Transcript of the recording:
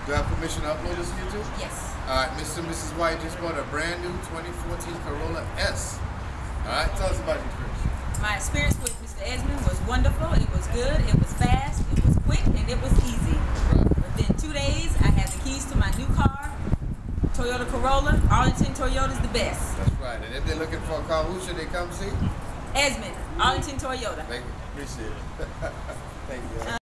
Do I have permission to upload this to YouTube? Yes. Alright, Mr. and Mrs. White just bought a brand new 2014 Corolla S. Alright, tell us about your experience. My experience with Mr. Esmond was wonderful. It was good, it was fast, it was quick, and it was easy. Within 2 days, I had the keys to my new car, Toyota Corolla. Arlington Toyota is the best. That's right. And if they're looking for a car, who should they come see? Esmond, Arlington Toyota. Thank you. Appreciate it. Thank you.